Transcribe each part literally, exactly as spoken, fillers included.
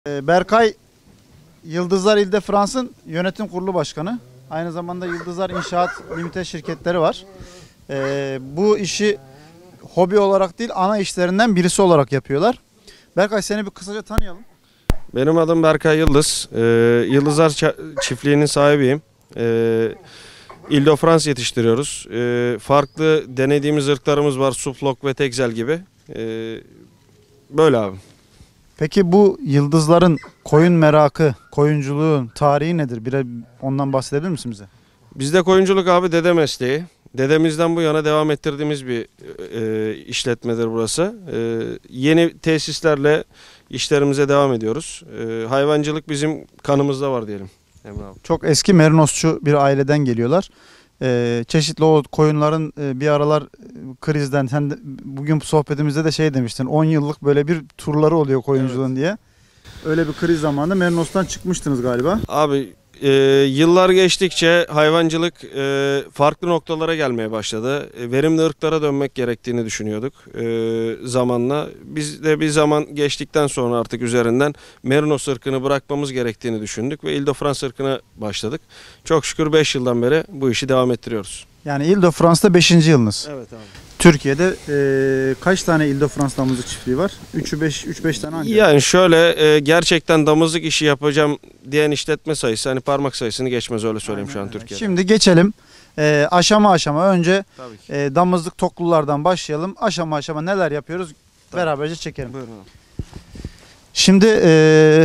Ee, Berkay Yıldızlar İl-de-France'ın yönetim kurulu başkanı. Aynı zamanda Yıldızlar İnşaat Limited şirketleri var. Ee, bu işi hobi olarak değil, ana işlerinden birisi olarak yapıyorlar. Berkay, seni bir kısaca tanıyalım. Benim adım Berkay Yıldız. Ee, Yıldızlar çiftliğinin sahibiyim. Ee, İl-de-France yetiştiriyoruz. Ee, farklı denediğimiz ırklarımız var. Suffolk ve Texel gibi. Ee, böyle abi. Peki bu yıldızların koyun merakı, koyunculuğun tarihi nedir? Biraz ondan bahsedebilir misin bize? Bizde koyunculuk abi dede mesleği. Dedemizden bu yana devam ettirdiğimiz bir e, işletmedir burası. E, yeni tesislerle işlerimize devam ediyoruz. E, hayvancılık bizim kanımızda var diyelim Emre abi. Çok eski Merinosçu bir aileden geliyorlar. Ee, çeşitli o koyunların e, bir aralar e, krizden, sen de, bugün sohbetimizde de şey demiştin, on yıllık böyle bir turları oluyor koyunculuğun, evet, diye. Öyle bir kriz zamanında Merinos'tan çıkmıştınız galiba. Abi e, yıllar geçtikçe hayvancılık e, farklı noktalara gelmeye başladı. E, verimli ırklara dönmek gerektiğini düşünüyorduk e, zamanla. Biz de bir zaman geçtikten sonra artık üzerinden Merinos ırkını bırakmamız gerektiğini düşündük ve İl-de-France ırkına başladık. Çok şükür beş yıldan beri bu işi devam ettiriyoruz. Yani İl-de-France'da beşinci yılınız. Evet abi. Türkiye'de e, kaç tane İl-de-France damızlık çiftliği var? üç beş üç beş tane ancak. Yani şöyle e, gerçekten damızlık işi yapacağım diyen işletme sayısı hani parmak sayısını geçmez, öyle söyleyeyim. Aynen şu an öyle. Türkiye'de. Şimdi geçelim e, aşama aşama. Önce Tabii ki. e, damızlık toklulardan başlayalım. Aşama aşama neler yapıyoruz? Tabii. Beraberce çekelim. Buyurun abi. Şimdi e,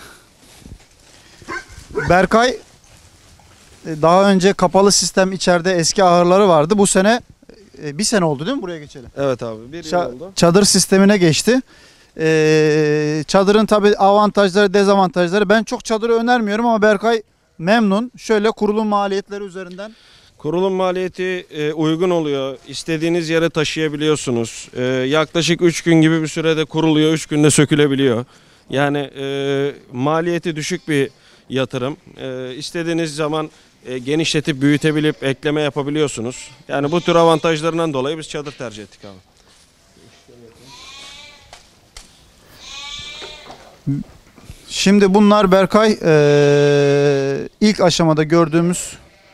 Berkay daha önce kapalı sistem içeride eski ahırları vardı. Bu sene e, bir sene oldu değil mi buraya geçelim? Evet abi, bir yıl Ça- oldu. Çadır sistemine geçti. Ee, çadırın tabii avantajları, dezavantajları. Ben çok çadırı önermiyorum ama Berkay memnun. Şöyle kurulum maliyetleri üzerinden. Kurulum maliyeti e, uygun oluyor. İstediğiniz yere taşıyabiliyorsunuz. E, yaklaşık üç gün gibi bir sürede kuruluyor. üç günde sökülebiliyor. Yani e, maliyeti düşük bir yatırım. E, istediğiniz zaman e, genişletip büyütebilip ekleme yapabiliyorsunuz. Yani bu tür avantajlarından dolayı biz çadır tercih ettik abi. Şimdi bunlar Berkay ee, ilk aşamada gördüğümüz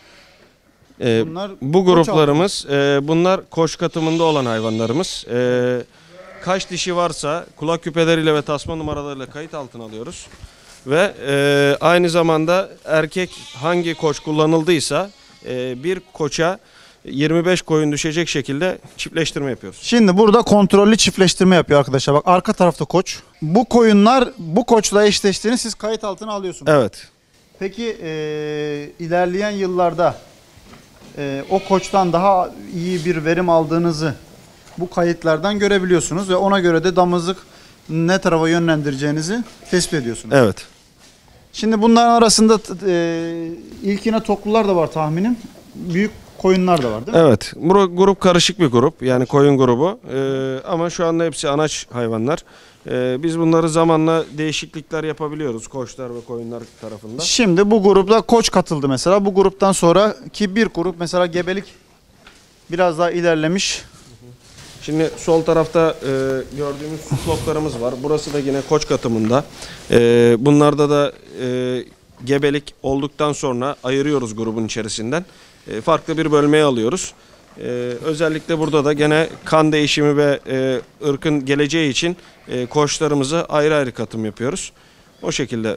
Ee, bunlar bu gruplarımız e, bunlar koç katımında olan hayvanlarımız. E, kaç dişi varsa kulak küpeleriyle ve tasma numaralarıyla kayıt altına alıyoruz. Ve e, aynı zamanda erkek hangi koç kullanıldıysa e, bir koça yirmi beş koyun düşecek şekilde çiftleştirme yapıyoruz. Şimdi burada kontrollü çiftleştirme yapıyor arkadaşlar. Bak, arka tarafta koç. Bu koyunlar bu koçla eşleştiğini siz kayıt altına alıyorsunuz. Evet. Peki ee, ilerleyen yıllarda ee, o koçtan daha iyi bir verim aldığınızı bu kayıtlardan görebiliyorsunuz ve ona göre de damızlık ne tarafa yönlendireceğinizi tespit ediyorsunuz. Evet. Şimdi bunların arasında e, ilkine toklular da var tahminim. Büyük koyunlar da var değil mi? Evet. Bu grup karışık bir grup. Yani koyun grubu. Ee, ama şu anda hepsi anaç hayvanlar. Ee, biz bunları zamanla değişiklikler yapabiliyoruz koçlar ve koyunlar tarafından. Şimdi bu grupta koç katıldı mesela. Bu gruptan sonraki bir grup mesela gebelik biraz daha ilerlemiş. Şimdi sol tarafta e, gördüğümüz sufloklarımız var. Burası da yine koç katımında. E, bunlarda da e, gebelik olduktan sonra ayırıyoruz grubun içerisinden. E, farklı bir bölmeye alıyoruz. E, özellikle burada da gene kan değişimi ve e, ırkın geleceği için e, koçlarımızı ayrı ayrı katım yapıyoruz. O şekilde.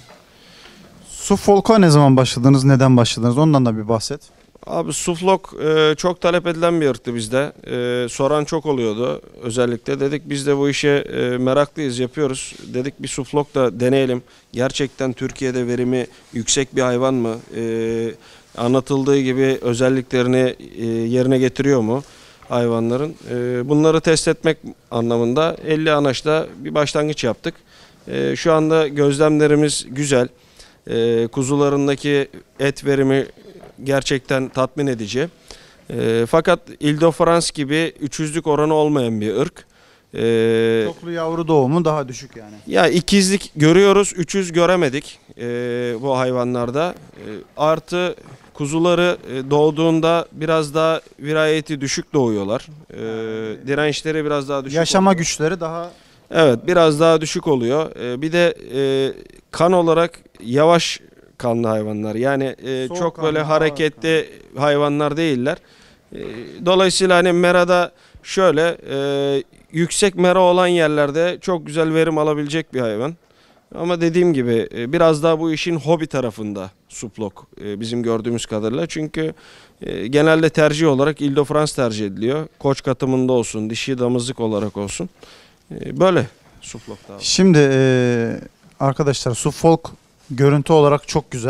Suffolk'a ne zaman başladınız? Neden başladınız? Ondan da bir bahset. Abi Suffolk e, çok talep edilen bir ırktı bizde. E, soran çok oluyordu özellikle. Dedik biz de bu işe e, meraklıyız, yapıyoruz. Dedik bir Suffolk da deneyelim. Gerçekten Türkiye'de verimi yüksek bir hayvan mı? E, anlatıldığı gibi özelliklerini e, yerine getiriyor mu hayvanların? E, bunları test etmek anlamında elli anaçla bir başlangıç yaptık. E, şu anda gözlemlerimiz güzel. E, kuzularındaki et verimi gerçekten tatmin edici. E, fakat İl-de-France gibi üçüzlük oranı olmayan bir ırk. E, Çoklu yavru doğumu daha düşük yani. Ya ikizlik görüyoruz, üçüz göremedik e, bu hayvanlarda. E, artı kuzuları e, doğduğunda biraz daha virayeti düşük doğuyorlar. E, dirençleri biraz daha düşük. Yaşama oluyor. güçleri daha Evet, biraz daha düşük oluyor. Ee, bir de e, kan olarak yavaş kanlı hayvanlar. Yani e, Soğuk çok kanlı, böyle ağır hareketli hayvanlar değiller. E, dolayısıyla hani merada şöyle e, yüksek mera olan yerlerde çok güzel verim alabilecek bir hayvan. Ama dediğim gibi e, biraz daha bu işin hobi tarafında suplok e, bizim gördüğümüz kadarıyla. Çünkü e, genelde tercih olarak Ile-de-France tercih ediliyor. Koç katımında olsun, dişi damızlık olarak olsun. E, böyle suplok da. Şimdi e, arkadaşlar Suffolk görüntü olarak çok güzel.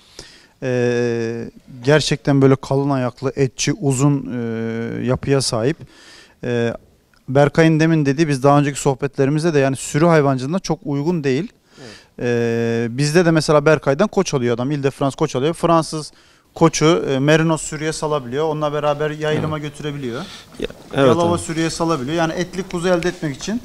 E, gerçekten böyle kalın ayaklı, etçi, uzun e, yapıya sahip. E, Berkay'ın demin dediği, biz daha önceki sohbetlerimizde de, yani sürü hayvancılığına çok uygun değil. Evet. E, bizde de mesela Berkay'dan koç alıyor adam. Ile-de-France koç alıyor. Fransız koçu e, Merinos sürüye salabiliyor. Onunla beraber yayılıma götürebiliyor. Ya, evet, Yalova abi. sürüye salabiliyor. Yani etlik kuzu elde etmek için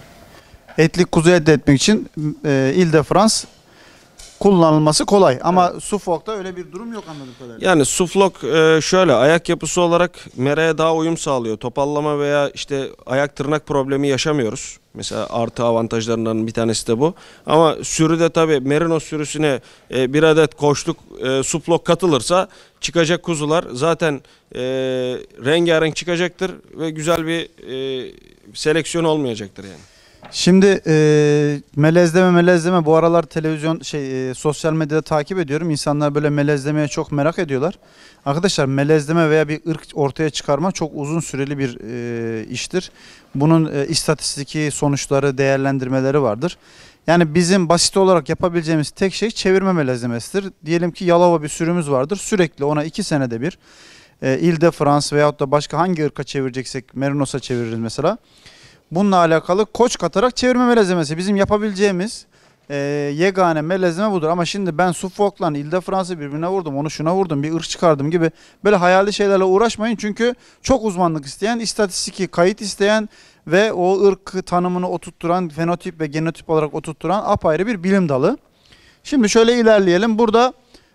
etlik kuzu elde etmek için e, Ile-de-France kullanılması kolay. Ama Suffolk'ta öyle bir durum yok anladığım kadarıyla. Yani suflok e, şöyle ayak yapısı olarak meraya daha uyum sağlıyor. Topallama veya işte ayak tırnak problemi yaşamıyoruz. Mesela artı avantajlarından bir tanesi de bu. Ama sürüde tabii Merinos sürüsüne e, bir adet koçluk e, suplok katılırsa çıkacak kuzular zaten e, rengarenk çıkacaktır ve güzel bir e, seleksiyon olmayacaktır yani. Şimdi e, melezleme melezleme bu aralar televizyon şey e, sosyal medyada takip ediyorum. İnsanlar böyle melezlemeye çok merak ediyorlar. Arkadaşlar, melezleme veya bir ırk ortaya çıkarma çok uzun süreli bir e, iştir. Bunun e, istatistiki sonuçları, değerlendirmeleri vardır. Yani bizim basit olarak yapabileceğimiz tek şey çevirme melezlemesidir. Diyelim ki Yalova bir sürümüz vardır. Sürekli ona iki senede bir e, Ile-de-France veyahut da başka hangi ırka çevireceksek Merinos'a çeviririz mesela. Bununla alakalı koç katarak çevirme melezlemesi bizim yapabileceğimiz e, yegane melezleme budur. Ama şimdi ben Suffolk'la Ile-de-France'ı birbirine vurdum, onu şuna vurdum, bir ırk çıkardım gibi böyle hayali şeylerle uğraşmayın. Çünkü çok uzmanlık isteyen, istatistiki kayıt isteyen ve o ırk tanımını oturtturan, fenotip ve genotip olarak oturtturan apayrı bir bilim dalı. Şimdi şöyle ilerleyelim. Burada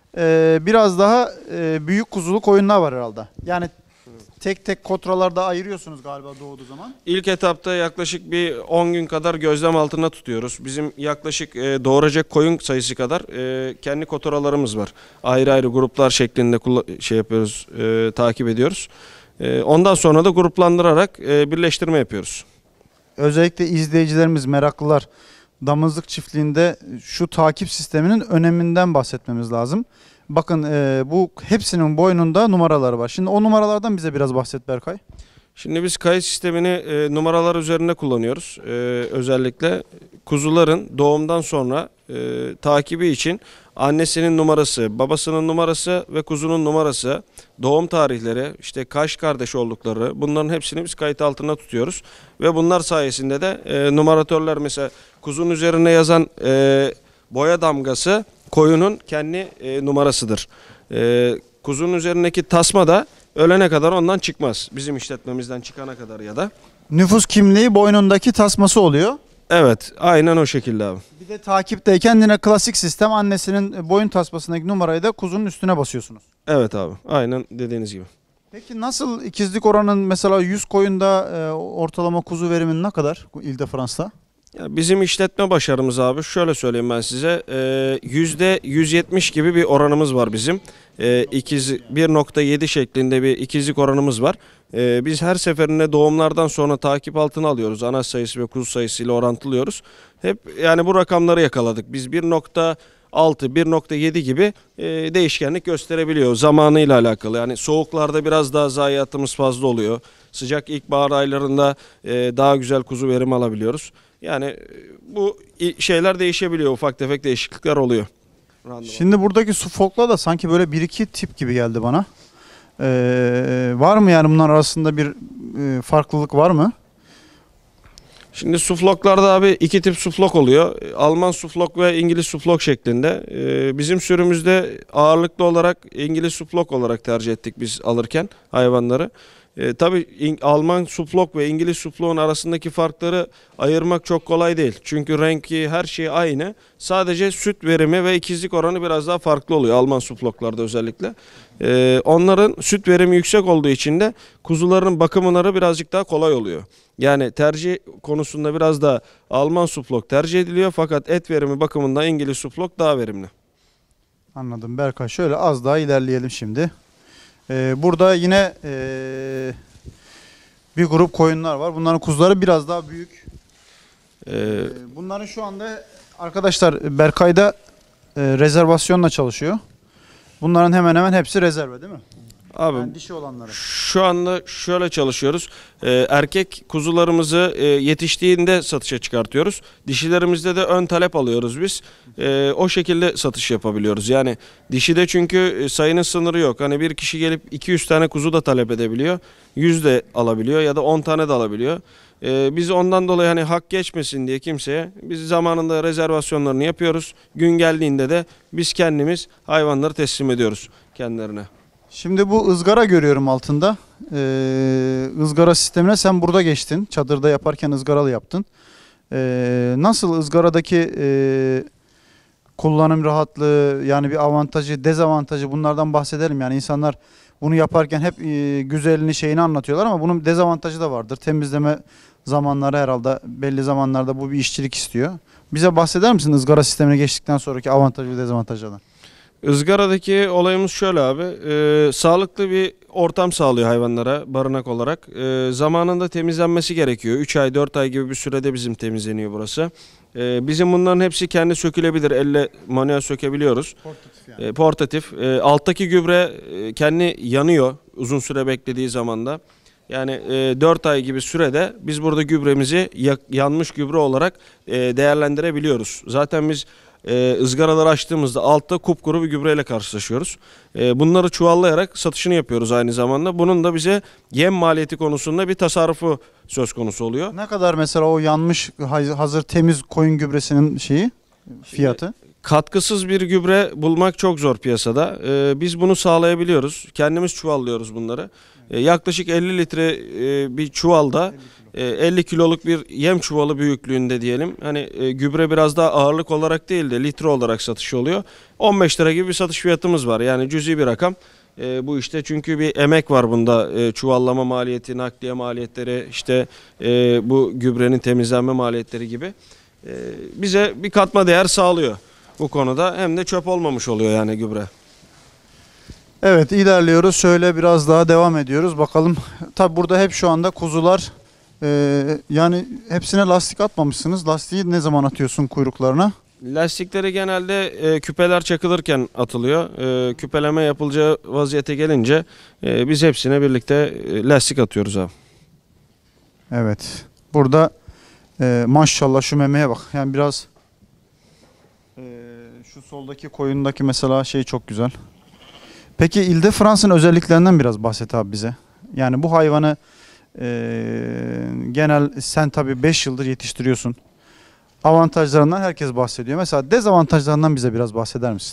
e, biraz daha e, büyük kuzulu koyunlar var herhalde. Yani tek tek kotralarda ayırıyorsunuz galiba doğduğu zaman. İlk etapta yaklaşık bir on gün kadar gözlem altında tutuyoruz. Bizim yaklaşık e, doğuracak koyun sayısı kadar e, kendi kotoralarımız var. Ayrı ayrı gruplar şeklinde şey yapıyoruz, e, takip ediyoruz. E, ondan sonra da gruplandırarak e, birleştirme yapıyoruz. Özellikle izleyicilerimiz, meraklılar, damızlık çiftliğinde şu takip sisteminin öneminden bahsetmemiz lazım. Bakın e, bu hepsinin boynunda numaraları var. Şimdi o numaralardan bize biraz bahset Berkay. Şimdi biz kayıt sistemini e, numaralar üzerinde kullanıyoruz. E, özellikle kuzuların doğumdan sonra e, takibi için annesinin numarası, babasının numarası ve kuzunun numarası, doğum tarihleri, işte kaç kardeş oldukları, bunların hepsini biz kayıt altına tutuyoruz. Ve bunlar sayesinde de e, numaratörler, mesela kuzunun üzerine yazan e, boya damgası koyunun kendi e, numarasıdır. E, kuzunun üzerindeki tasma da ölene kadar ondan çıkmaz. Bizim işletmemizden çıkana kadar ya da. Nüfus kimliği boynundaki tasması oluyor. Evet, aynen o şekilde abi. Bir de takipteyken yine klasik sistem, annesinin boyun tasmasındaki numarayı da kuzunun üstüne basıyorsunuz. Evet abi, aynen dediğiniz gibi. Peki nasıl ikizlik oranın, mesela yüz koyunda e, ortalama kuzu verimin ne kadar Ile-de-France'da? Ya bizim işletme başarımız abi, şöyle söyleyeyim ben size, yüzde yüz yetmiş gibi bir oranımız var bizim. E, ikiz bir nokta yedi şeklinde bir ikizlik oranımız var. E, biz her seferinde doğumlardan sonra takip altına alıyoruz. Anaç sayısı ve kuzu sayısıyla orantılıyoruz. Hep yani bu rakamları yakaladık. Biz bir nokta altı, bir nokta yedi gibi e, değişkenlik gösterebiliyor zamanıyla alakalı. Yani soğuklarda biraz daha zayiatımız fazla oluyor. Sıcak ilkbahar aylarında e, daha güzel kuzu verimi alabiliyoruz. Yani e, bu şeyler değişebiliyor, ufak tefek değişiklikler oluyor. Şimdi buradaki Suffolk'la da sanki böyle bir iki tip gibi geldi bana. Ee, var mı yani bunlar arasında bir e, farklılık var mı? Şimdi sufloklarda abi iki tip suflok oluyor. Alman suflok ve İngiliz suflok şeklinde. Ee, bizim sürümüzde ağırlıklı olarak İngiliz suflok olarak tercih ettik biz alırken hayvanları. E, tabii İng- Alman Suflok ve İngiliz Suflok'un arasındaki farkları ayırmak çok kolay değil. Çünkü rengi her şey aynı. Sadece süt verimi ve ikizlik oranı biraz daha farklı oluyor Alman Sufloklarda özellikle. E, onların süt verimi yüksek olduğu için de kuzuların bakımları birazcık daha kolay oluyor. Yani tercih konusunda biraz da Alman Suflok tercih ediliyor fakat et verimi bakımından İngiliz Suflok daha verimli. Anladım Berkay. Şöyle az daha ilerleyelim şimdi. Ee, burada yine ee, bir grup koyunlar var. Bunların kuzuları biraz daha büyük. E, Ee, bunların şu anda arkadaşlar Berkay'da ee, rezervasyonla çalışıyor. Bunların hemen hemen hepsi rezerve değil mi? abi Yani dişi olanları. Şu anda şöyle çalışıyoruz. Ee, erkek kuzularımızı e, yetiştiğinde satışa çıkartıyoruz. Dişilerimizde de ön talep alıyoruz biz. Ee, o şekilde satış yapabiliyoruz. Yani dişide çünkü e, sayının sınırı yok. Hani bir kişi gelip iki yüz tane kuzu da talep edebiliyor. yüz de alabiliyor ya da on tane de alabiliyor. Ee, biz ondan dolayı hani hak geçmesin diye kimseye biz zamanında rezervasyonlarını yapıyoruz. Gün geldiğinde de biz kendimiz hayvanları teslim ediyoruz kendilerine. Şimdi bu ızgara görüyorum altında. Ee, ızgara sistemine sen burada geçtin. Çadırda yaparken ızgaralı yaptın. Ee, nasıl ızgaradaki e, kullanım rahatlığı, yani bir avantajı, dezavantajı, bunlardan bahsedelim. Yani insanlar bunu yaparken hep e, güzelini, şeyini anlatıyorlar ama bunun dezavantajı da vardır. Temizleme zamanları herhalde belli zamanlarda bu bir işçilik istiyor. Bize bahseder misin ızgara sistemine geçtikten sonraki avantaj ve dezavantajlardan? Izgaradaki olayımız şöyle abi, e, sağlıklı bir ortam sağlıyor hayvanlara barınak olarak. E, zamanında temizlenmesi gerekiyor. üç ay dört ay gibi bir sürede bizim temizleniyor burası. E, bizim bunların hepsi kendi sökülebilir, elle manuel sökebiliyoruz. Portatif yani. E, portatif. E, alttaki gübre e, kendi yanıyor uzun süre beklediği zamanda. Yani e, dört ay gibi sürede biz burada gübremizi yak, yanmış gübre olarak e, değerlendirebiliyoruz. Zaten biz e, ızgaraları açtığımızda altta kupkuru bir gübreyle karşılaşıyoruz. E, bunları çuvallayarak satışını yapıyoruz aynı zamanda. Bunun da bize yem maliyeti konusunda bir tasarrufu söz konusu oluyor. Ne kadar mesela o yanmış hazır temiz koyun gübresinin şeyi, fiyatı? Katkısız bir gübre bulmak çok zor piyasada. Ee, biz bunu sağlayabiliyoruz. Kendimiz çuvallıyoruz bunları. Ee, yaklaşık elli litre e, bir çuvalda e, elli kiloluk bir yem çuvalı büyüklüğünde diyelim. Hani e, gübre biraz daha ağırlık olarak değil de litre olarak satışı oluyor. on beş lira gibi bir satış fiyatımız var. Yani cüzi bir rakam. E, bu işte çünkü bir emek var bunda. E, çuvallama maliyeti, nakliye maliyetleri, işte e, bu gübrenin temizlenme maliyetleri gibi. E, bize bir katma değer sağlıyor bu konuda, hem de çöp olmamış oluyor yani gübre. Evet, ilerliyoruz. Şöyle biraz daha devam ediyoruz. Bakalım. Tabi burada hep şu anda kuzular, e, yani hepsine lastik atmamışsınız. Lastiği ne zaman atıyorsun kuyruklarına? Lastikleri genelde e, küpeler çakılırken atılıyor. E, küpeleme yapılacağı vaziyete gelince e, biz hepsine birlikte e, lastik atıyoruz abi. Evet. Burada e, maşallah şu memeye bak. Yani biraz e, şu soldaki koyundaki mesela şey çok güzel. Peki İl-de-France'ın özelliklerinden biraz bahset abi bize. Yani bu hayvanı e, genel sen tabii beş yıldır yetiştiriyorsun. Avantajlarından herkes bahsediyor. Mesela dezavantajlarından bize biraz bahseder misin?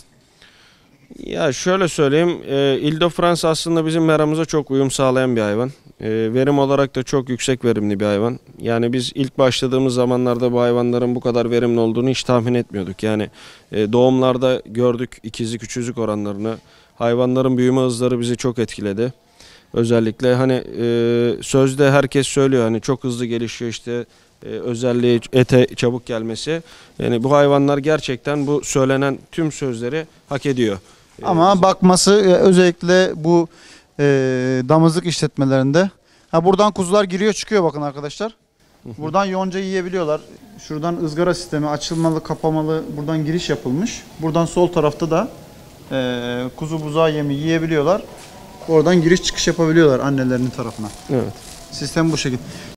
Ya şöyle söyleyeyim, e, İl-de-France aslında bizim meramıza çok uyum sağlayan bir hayvan. E, verim olarak da çok yüksek verimli bir hayvan. Yani biz ilk başladığımız zamanlarda bu hayvanların bu kadar verimli olduğunu hiç tahmin etmiyorduk. Yani e, doğumlarda gördük ikizlik üçüzlük oranlarını. Hayvanların büyüme hızları bizi çok etkiledi. Özellikle hani e, sözde herkes söylüyor hani çok hızlı gelişiyor işte, e, özelliği ete çabuk gelmesi. Yani bu hayvanlar gerçekten bu söylenen tüm sözleri hak ediyor. Ama bakması özellikle bu e, damızlık işletmelerinde. Ha, buradan kuzular giriyor çıkıyor bakın arkadaşlar. Buradan yonca yiyebiliyorlar. Şuradan ızgara sistemi açılmalı kapamalı, buradan giriş yapılmış. Buradan sol tarafta da e, kuzu buzağı yemi yiyebiliyorlar. Oradan giriş çıkış yapabiliyorlar annelerinin tarafına. Evet. Sistem bu şekilde.